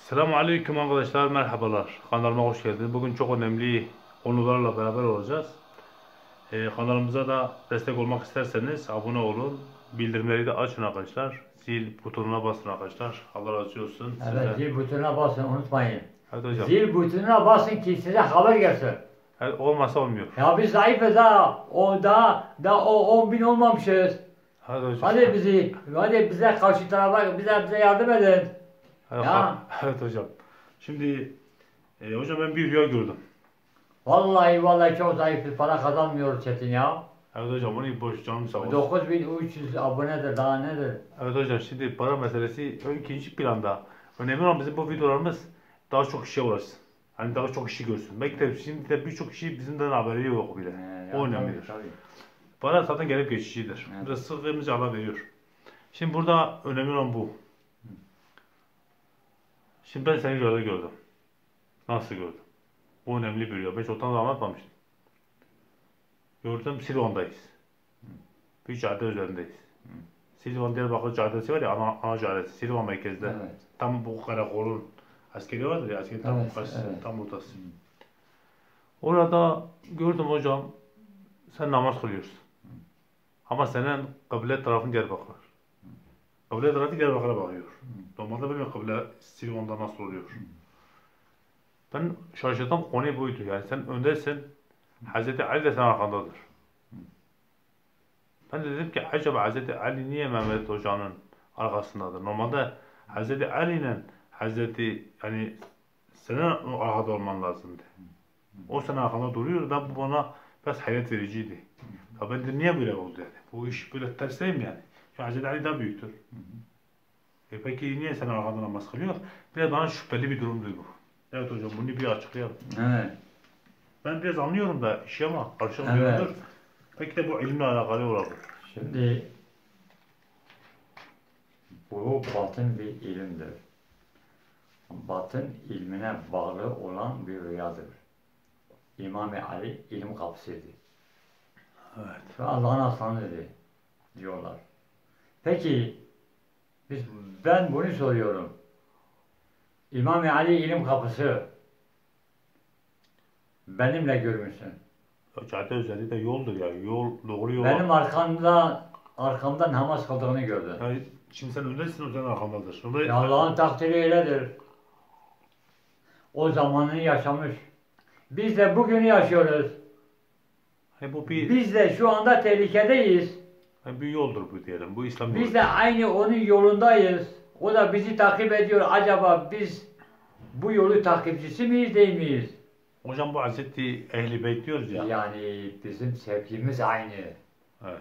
Selamünaleyküm arkadaşlar, merhabalar. Kanalıma hoş geldiniz. Bugün çok önemli konularla beraber olacağız. Kanalımıza da destek olmak isterseniz abone olun. Bildirimleri de açın arkadaşlar. Zil butonuna basın arkadaşlar. Allah razı olsun. Evet, zil butonuna basın, unutmayın. Hadi hocam. Zil butonuna basın ki size haber gelsin. Olmasa olmuyor. Ya biz zayıfız ha. O 10.000 olmamışız. Hadi hocam. Hadi bize karşı tarafa, bize yardım edin. Ya. Evet hocam. Şimdi hocam ben bir rüya gördüm. Vallahi çok zayıfız, para kazanmıyoruz Çetin ya. Evet hocam, onu boş canım sağ olsun. 9300 abonedir, daha nedir? Evet hocam, şimdi para meselesi ikinci planda. Önemli olan bizim bu videolarımız daha çok kişiye ulaşsın. Hani daha çok kişi görsün. Belki de şimdi de birçok kişi bizimden haberi yok bile. O önemlidir. Tabii. Para zaten gelip geçicidir. Evet. Biraz sıkılınca Allah veriyor. Şimdi burada önemli olan bu. Şimdi ben seni rüyada gördüm. Nasıl gördüm? Bu önemli bir rüya. Ben çoktan da anlatmamıştım. Gördüm, Silvan'dayız. Bir cadde üzerindeyiz. Silvan Diyarbakır Caddesi var ya, ana caddesi. Silvan merkezde. Evet. Tam bu karakolun askeri vardır ya, askeri tam karşısı, tam ortası. Orada gördüm hocam, sen namaz kılıyorsun. Ama senin kıble tarafın Diyarbakır. Kıble tarafı Diyarbakır'a bakıyor. Normalde bilmiyorum kıble Silvan'da nasıl oluyor. Ben şaşırdım, konu buydu yani. Sen öndesin, Hazreti Ali de senin arkandadır. Ben de dedim ki acaba Hazreti Ali niye Mehmet Hoca'nın arkasındadır? Normalde Hazreti Ali'nin Hazreti yani senin arkada olman lazımdı. O senin arkanda duruyor. Bu bana biraz hayret vericiydi. Ya ben de niye böyle oldu yani? Bu iş böyle ters değil mi yani? Ya Hazreti Ali daha büyüktür. Peki niye senin arkanda namaz kılıyor? Biraz bana şüpheli bir durumdu bu. Evet hocam, bunu bir açıklayalım. Evet. Ben biraz anlıyorum da işi ama karşılamıyordur. Evet. Belki de bu ilimle alakalı olabilir. Şimdi bu batın bir ilimdir. Batın ilmine bağlı olan bir rüyadır. İmam-ı Ali ilim kapısıydı. Evet. Ve Allah'ın aslanıdır diyorlar. Peki ben bunu soruyorum. İmam-ı Ali ilim kapısı benimle görmüşsün. Cadde üzerinde yoldur ya. Yol, doğru yol. Benim arkamda namaz kıldığını gördün. Yani şimdi sen öndesin, o senin arkandadır. Ya Allah'ın takdiri öyledir. O zamanını yaşamış. Biz de bugünü yaşıyoruz. Biz de şu anda tehlikedeyiz. Bir yoldur bu diyelim. Bu İslam yolu. Biz de aynı onun yolundayız. O da bizi takip ediyor. Acaba biz bu yolu takipçisi miyiz, değil miyiz? Hocam bu Hazreti Ehl-i Beyt diyoruz ya. Yani bizim sevgimiz aynı. Evet.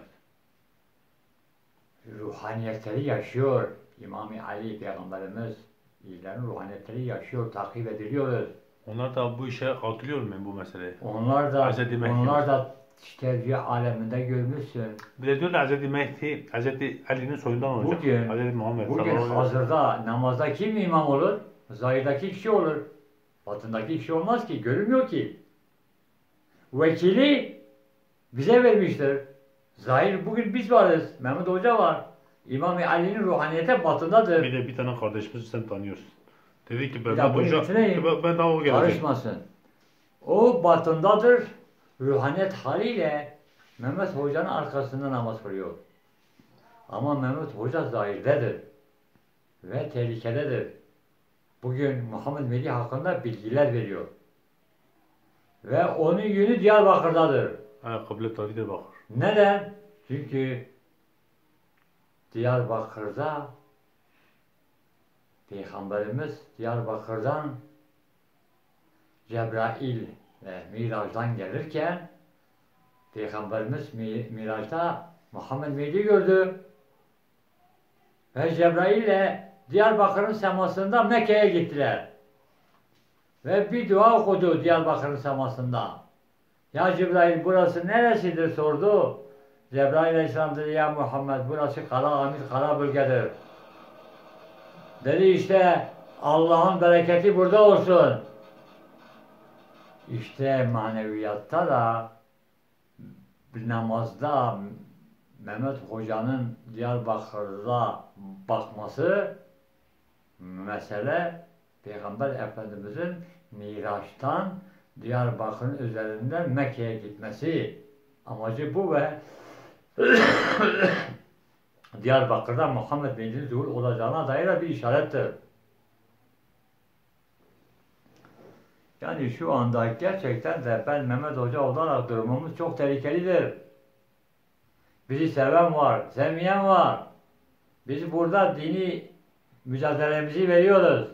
Ruhaniyetleri yaşıyor. İmam-ı Ali Peygamberimiz iyilerin ruhaniyetleri yaşıyor, takip ediliyoruz. Onlar da bu işe katılıyor mu bu meseleye? Onlar da işte rüya aleminde görmüşsün. Bir de diyorlar Hazreti Mehdi, Hazreti Ali'nin soyundan olacak. Hazreti Muhammed. Bugün hazırda namazda kim imam olur? Zahirdeki kişi olur. Batındaki kişi olmaz ki, görünmüyor ki. Vekili bize vermiştir. Zahir bugün biz varız. Mehmet Hoca var. İmam-ı Ali'nin ruhaniyeti batındadır. Bir de bir tane kardeşimizi sen tanıyorsun. Dedi ki ben daha o gelecek. Karışmasın. O batındadır. Ruhaniyet haliyle Mehmet Hoca'nın arkasında namaz kılıyor. Ama Mehmet Hoca zahirdedir. Ve tehlikededir. Bugün Muhammed Mehdi hakkında bilgiler veriyor. Ve onun yönü Diyarbakır'dadır. Kıble tarihi de bakır. Neden? Çünkü Diyarbakır'da Peygamberimiz Diyarbakır'dan Cebrail ve Miraç'tan gelirken Peygamberimiz Miraç'ta Muhammed Mehdi gördü. Ve Cebrail ile Diyarbakır'ın semasında Mekke'ye gittiler. Ve bir dua okudu Diyarbakır'ın semasında. Ya Cebrail burası neresidir sordu. Cebrail Aleyhisselam dedi ya Muhammed burası kara bölgedir. Dedi işte Allah'ın bereketi burada olsun. İşte maneviyatta da namazda Mehmet Hoca'nın Diyarbakır'da bakması mesele Peygamber Efendimizin Miraç'tan Diyarbakır'ın üzerinden Mekke'ye gitmesi. Amacı bu ve Diyarbakır'da Muhammed Bey'in zuhur olacağına dair bir işarettir. Yani şu anda gerçekten de ben Mehmet Hoca olarak durumumuz çok tehlikelidir. Bizi seven var, sevmeyen var. Biz burada dini mücadelemizi veriyoruz.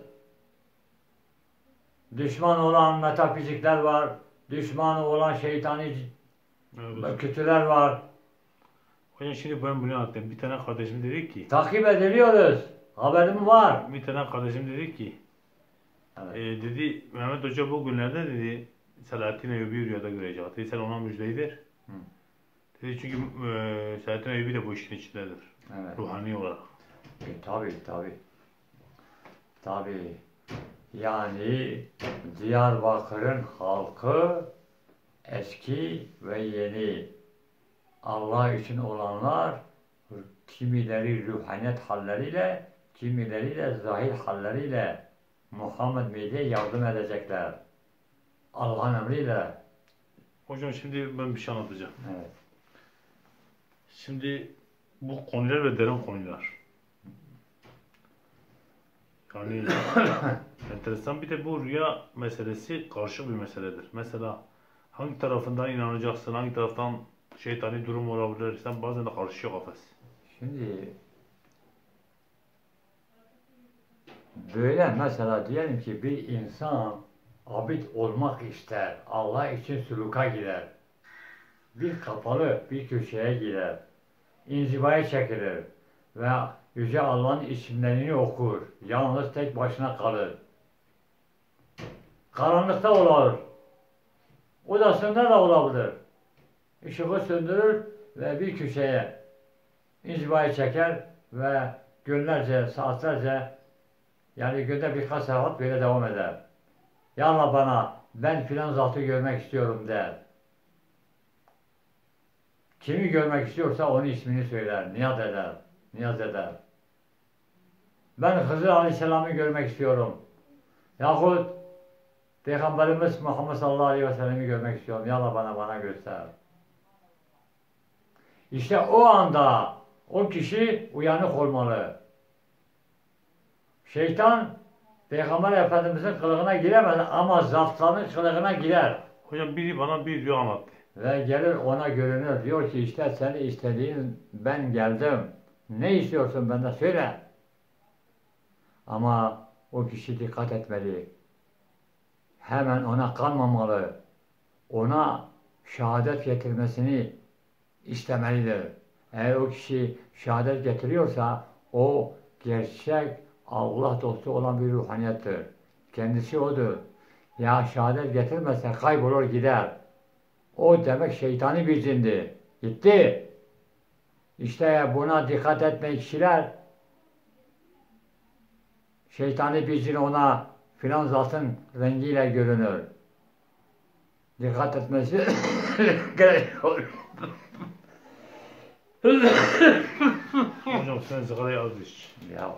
Düşman olan metafizikler var, düşman olan şeytani kötüler var. Hocam şimdi ben bunu anlattım. Bir tane kardeşim dedi ki... Takip ediliyoruz. Haberim var. Bir tane kardeşim dedi ki... Evet. Dedi Mehmet Hoca bugünlerde dedi Selahattin Eyyubi rüyada görecek. Dedi sen ona müjdeyi ver. Dedi çünkü Selahattin Eyyubi de bu işin içindedir. Evet. Ruhani olarak. Tabii. Yani Diyarbakır'ın halkı eski ve yeni. Allah için olanlar kimileri ruhaniyet halleriyle, kimileri de zahir halleriyle Muhammed Bey'e yardım edecekler. Allah'ın emriyle. Hocam şimdi ben bir şey anlatacağım. Evet. Şimdi bu konular ve derin konular. Yani enteresan bir de bu rüya meselesi karışık bir meseledir. Mesela hangi tarafından inanacaksın, hangi taraftan şeytani durum olabilir, sen bazen de karışıyor kafes. Şimdi böyle mesela diyelim ki bir insan abid olmak ister, Allah için suluka girer. Bir kapalı bir köşeye girer, inzivaya çekilir ve Yüce Allah'ın isimlerini okur, yalnız tek başına kalır. Karanlıkta olur, odasında da olabilir. Işığı söndürür ve bir köşeye inzivaya çeker ve günlerce, saatlerce, yani günde birkaç saat böyle devam eder. Ya Allah bana, ben filan zatı görmek istiyorum der. Kimi görmek istiyorsa onun ismini söyler, niyaz eder. Ben Hızır Aleyhisselam'ı görmek istiyorum. Yahut Peygamberimiz Muhammed sallallahu aleyhi ve sellem'i görmek istiyorum. Ya Allah bana göster. İşte o anda o kişi uyanık olmalı. Şeytan Peygamber Efendimiz'in kılığına giremez ama zatların kılığına girer. Hocam biri bana bir rüya anlattı. Ve gelir ona görünür. Diyor ki işte seni istediğin ben geldim. Ne istiyorsun benden söyle. Ama o kişi dikkat etmeli. Hemen ona kanmamalı. Ona şehadet getirmesini istemelidir. Eğer o kişi şehadet getiriyorsa o gerçek Allah dostu olan bir ruhaniyettir. Kendisi odur. Ya şehadet getirmezse kaybolur gider. O demek şeytani bir cindi. Gitti. İşte buna dikkat etmeyen kişiler şeytani bir cin ona filan zatın rengiyle görünür. Dikkat etmesi gerekiyor. Hocam sen sigarayı az iç. Ya.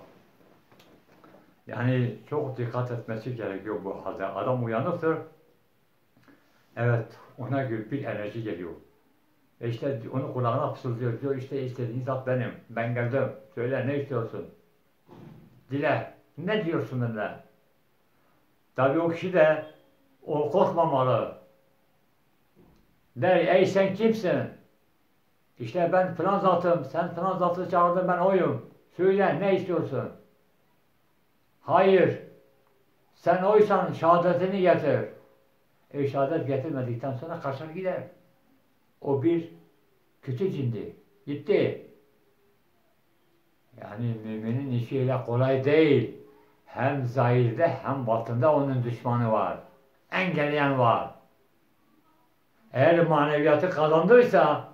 Yani çok dikkat etmesi gerekiyor bu halde. Adam uyanıktır. Evet, ona göre bir enerji geliyor. İşte onu kulağına fısıldıyor. Diyor işte istediğin zat benim. Ben geldim. Söyle ne istiyorsun? Dile. Ne diyorsun benden? Tabii o kişi de o korkmamalı. Der ey sen kimsin? İşte ben falan zatım. Sen falan zatı çağırdın ben oyum. Söyle ne istiyorsun? Hayır. Sen oysan şehadetini getir. Şehadet getirmedikten sonra kaçar gider. O bir kötü cindi. Gitti. Yani müminin işi öyle kolay değil. Hem zahirde hem batında onun düşmanı var. Engelleyen var. Eğer maneviyatı kazandıysa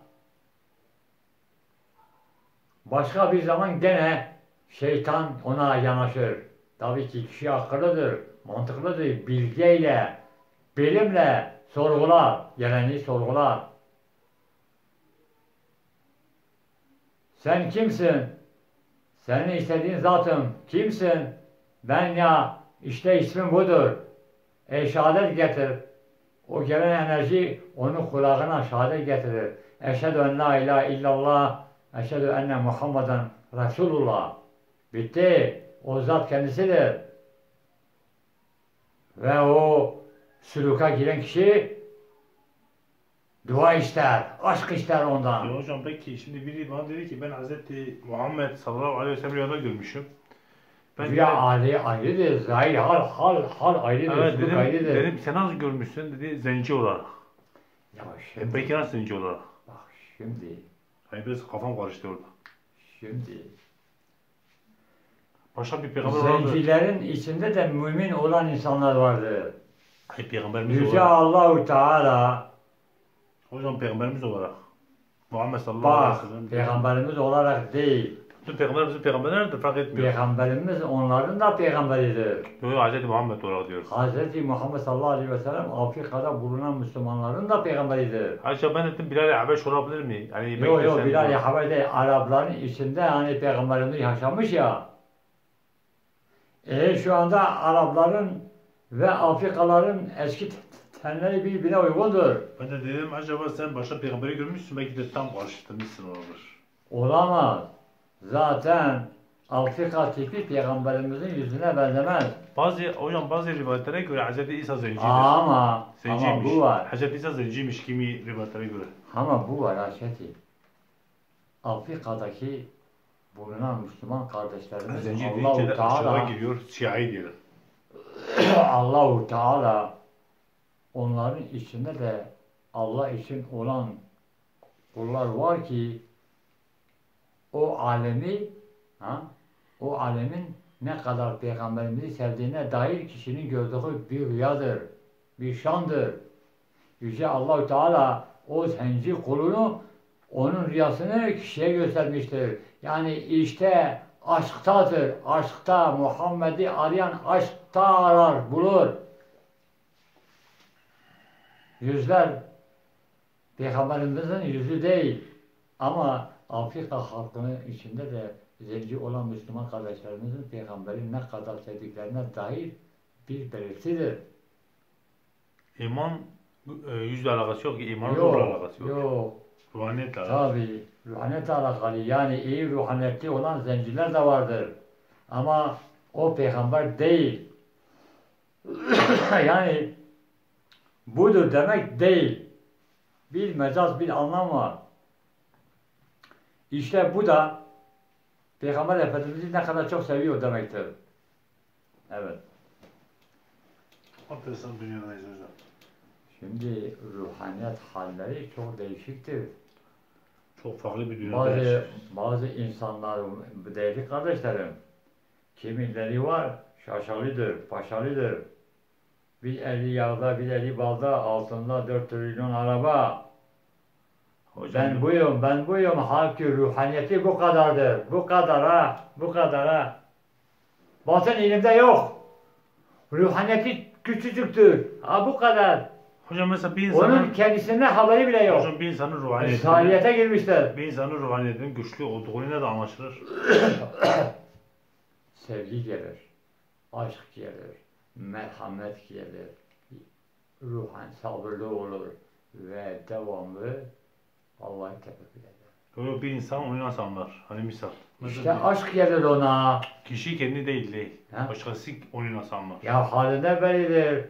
başka bir zaman gene şeytan ona yanaşır. Tabii ki kişi akıllıdır, mantıklıdır, bilgeyle, bilimle sorgular, geleni sorgular. Sen kimsin? Senin istediğin zatım. Kimsin? Ben ya İşte ismin budur. Şehadet getir. O gelen enerji onun kulağına şehadet getirir. Eşhedü en la ilahe illallah, eşhedü enne Muhammeden Resulullah. Bitti. O zat kendisidir. Ve o süluka giren kişi dua ister, aşk ister ondan. Ya hocam peki şimdi biri bana dedi ki ben Hazreti Muhammed sallallahu aleyhi ve sellem rüyada görmüşüm. Ben Rüya hali ayrıdır, zahir hal ayrıdır, evet, sülük ayrıdır. dedim sen nasıl görmüşsün dedi zenci olarak. Ya şimdi, Peki nasıl zenci olarak? bak şimdi, Hani biraz kafam karıştı orada. şimdi. Başka bir peygamber vardı. Zencilerin içinde de mümin olan insanlar vardır. Hayır peygamberimiz Yüce olarak. Allahu Teala Hocam peygamberimiz olarak. Muhammed sallallahu aleyhi bak ve sellem. peygamberimiz olarak değil. Bütün peygamberimizin peygamberlerdir fark etmiyor. Peygamberimiz onların da peygamberidir. Yok yok Hazreti Muhammed olarak diyoruz. Hz. Muhammed sallallahu aleyhi ve sellem Afrika'da bulunan Müslümanların da peygamberidir. Ayrıca ben dedim Bilal-i Habeş olabilir mi? Yani Yok Mekke'den- Bilal-i Habeş'te Arapların içinde hani peygamberimiz yaşamış ya. Şu anda Arapların ve Afrikaların eski tenleri birbirine uygundur. Ben de dedim acaba sen başka peygamberi görmüşsün belki de tam karşılamışsın olabilir. Olamaz. Zaten Afrika tipi peygamberimizin yüzüne benzemez. Bazı rivayetlere göre Hazreti İsa zencidir. Ama Zenciymiş. bu var. Hazreti İsa zenciymiş kimi rivayetlere göre. Ama bu var Ayşeti. Afrika'daki bulunan Müslüman kardeşlerimiz Zenci deyince Allahu de aşağı Teala giriyor, Şia'yı diyelim. Allahu Teala onların içinde de Allah için olan kullar var ki o alemin ne kadar peygamberimizi sevdiğine dair kişinin gördüğü bir rüyadır, bir şandır. Yüce Allahu Teala o zenci kulunu onun rüyasını kişiye göstermiştir. Yani işte aşktadır. Aşkta Muhammed'i arayan aşkta arar, bulur. Yüzler Peygamberimizin yüzü değil. Ama Afrika halkının içinde de zenci olan Müslüman kardeşlerimizin peygamberi ne kadar sevdiklerine dair bir belirtidir. İman yüzle alakası yok ki, imanın ruhla alakası yok. Yok. Ruhaniyetle alakası. Tabii. Ruhaniyetle alakalı. Yani iyi ruhaniyetli olan zenciler de vardır. Ama o peygamber değil. Yani budur demek değil. Bir mecaz, bir anlam var. İşte bu da Peygamber Efendimiz'i ne kadar çok seviyor demektir. Evet. Enteresan dünyadayız hocam. Şimdi ruhaniyet halleri çok değişiktir. Çok farklı bir dünyada yaşıyoruz. Bazı insanlar, değerli kardeşlerim, kimileri var, şaşalıdır, paşalıdır. Bir eli yağda, bir eli balda, altında 4 trilyon araba. Hocam, Ben buyum, halkı ruhaniyeti bu kadardır. Bu kadar ha. Batın ilimde yok. Ruhaniyeti küçücüktür. Ha bu kadar. hocam mesela bir Onun insanın kendisinde haberi bile yok. hocam bir insanın ruhaniyetinin Salihiyete girmişler. bir insanın ruhaniyetinin güçlü olduğu ne de anlaşılır. Sevgi gelir, aşk gelir, merhamet gelir, ruhan sabırlı olur ve devamlı Allah'ı tevekkül eder. Böyle bir insan onu nasıl anlar? Hani misal. İşte Mesela aşk gelir ona. kişi kendi değil. Ha? Başkası onu nasıl anlar? Ya halinde bellidir.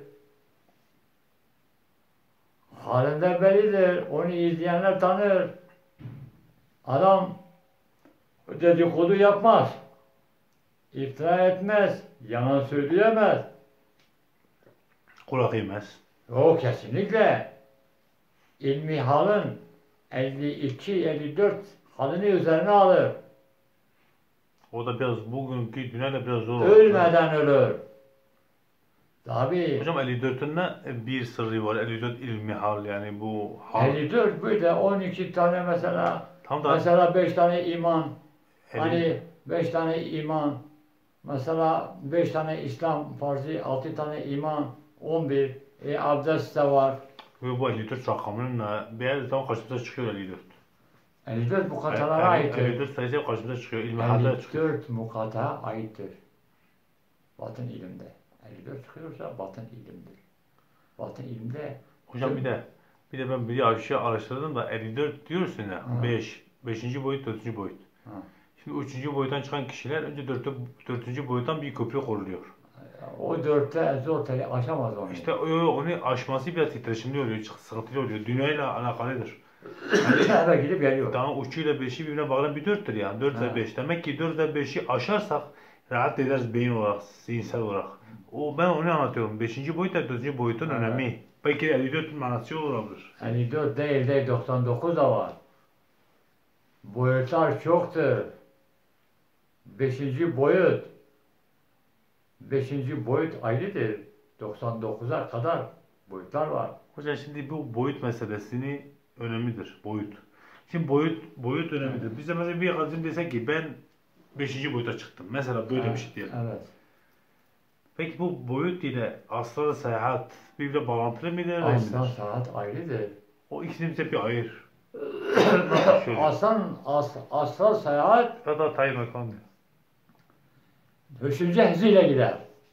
Halinde bellidir. Onu izleyenler tanır. Adam dedikodu yapmaz. İftira etmez. Yalan söyleyemez. Kulak yemez. O kesinlikle. İlmi halın 52-54 halini üzerine alır. O da biraz bugünkü dünyada biraz zor oldu. Ölmeden ölür. Tabii. Hocam 54'ün ne bir sırrı var? 54 ilmi hal yani bu hal. 54 bir de 12 tane mesela. Tam da Mesela 5 tane iman. 50 Hani 5 tane iman. Mesela 5 tane İslam farzı, 6 tane iman, 11. Abdest de var. ve bu 54 rakamının bir her zaman karşımıza çıkıyor 54. 54 mukatalara aittir. 54 sayısı hep karşımıza çıkıyor. İlmi halde çıkıyor. 54 mukata aittir. Batın ilimde. 54 çıkıyorsa batın ilimdir. Batın ilimde Hocam bir de ben bir aşağı araştırdım da 54 diyorsun ya. Ha. 5. boyut, 4. boyut. Ha. Şimdi 3. boyuttan çıkan kişiler önce 4. boyuttan bir köprü kuruluyor. O 4'te zor aşamaz onu. İşte onu aşması biraz titreşimli oluyor, sıkıntılı oluyor. Dünyayla alakalıdır. Eve gidip geliyor. Daha 3'ü ile 5'i birbirine bağlayan bir 4'tür yani. 4 Ha. ile 5. Demek ki 4 ile 5'i aşarsak rahat ederiz beyin olarak, zihinsel olarak. Ben onu anlatıyorum. 5. boyut ile 4. boyutun Evet. önemi. Belki de 54 manası olabilir. 54 değil de 99 da var. Boyutlar çoktur. 5. boyut. 5. boyut ayrıdır. 99'a kadar boyutlar var. Hocam şimdi bu boyut meselesini önemlidir. Boyut. Şimdi boyut önemlidir. Bize mesela bir azim desek ki ben 5. boyuta çıktım. Mesela böyle bir şey diyelim. Evet. Peki bu boyut ile astral seyahat birbirine bağlantılı mıdır? Aslan saat ayrıdır. O ikisini bize bir ayır. Şöyle. Aslan seyahat Ya da Tayyip Erkan diyor. 5. hızıyla gider.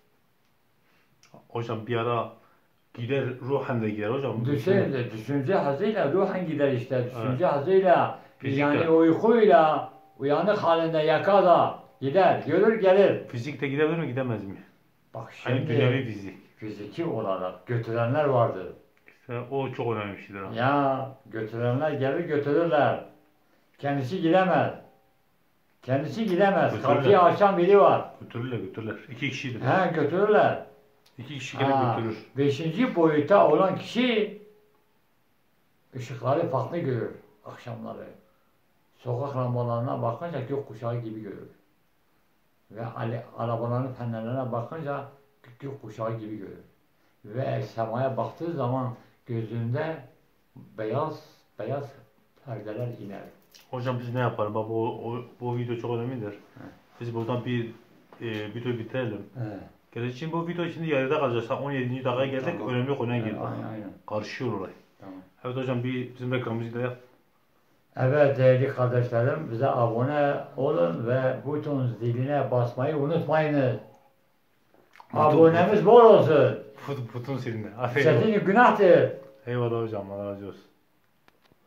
Hocam bir ara gider ruhen de gider hocam. Düşünce hızıyla ruhen gider işte. Düşünce Evet. hızıyla Fizikte. yani uykuyla uyanık halinde yakada gider. Görür gelir. Fizikte gidebilir mi gidemez mi? Bak Hani şimdi dünyevi fizik. fiziki olarak götürenler vardır. İşte o çok önemli bir şeydir. Ha. Ya götürenler gelir götürürler. Kendisi gidemez. Kendisi gidemez. Götürürler. Kapıyı açan biri var. Götürürler. 2 kişidir. He götürürler. 2 kişi gelip götürür. 5. boyuta olan kişi ışıkları farklı görür akşamları. Sokak lambalarına bakınca gökkuşağı gibi görür. Ve arabaların fenerlerine bakınca gökkuşağı gibi görür. Ve semaya baktığı zaman gözünde beyaz perdeler iner. Hocam biz ne yapalım? Bak bu video çok önemlidir. Biz buradan bir video bitirelim. He. Gerçi şimdi bu video şimdi yarıda kalacak. 17. dakikaya geldik. Tamam. Önemli konuya girdik. Aynen. Karışıyor olay. Tamam. Evet hocam bizim reklamımızı da yap. Evet değerli kardeşlerim bize abone olun ve buton ziline basmayı unutmayınız. Abonemiz bol olsun. Putun silindi. Aferin. Senin günahtır. Eyvallah hocam. Allah razı olsun.